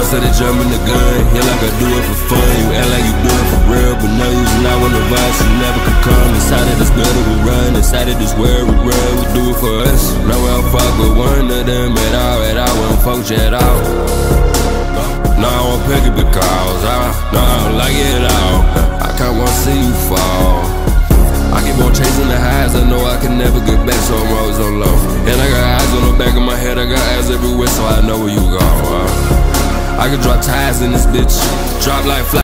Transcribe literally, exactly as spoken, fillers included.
said they jumping the gun. Yeah, like I do it for fun. You act like you do it for real, but no, you not when the vibe, so you never could come. Inside of this building we run, inside of this world we run. We do it for us. No, I'll fuck with one of them at all, at all. Won't fuck you at all. No, I won't pick it because I, no, I don't like it at all. I can't want to see you fall. I keep on chasing the highs, I know I can never get back, so I'm always on low. And I got eyes on the back of my head, I got eyes everywhere, so I know where you go. uh. I can drop ties in this bitch, drop like fly.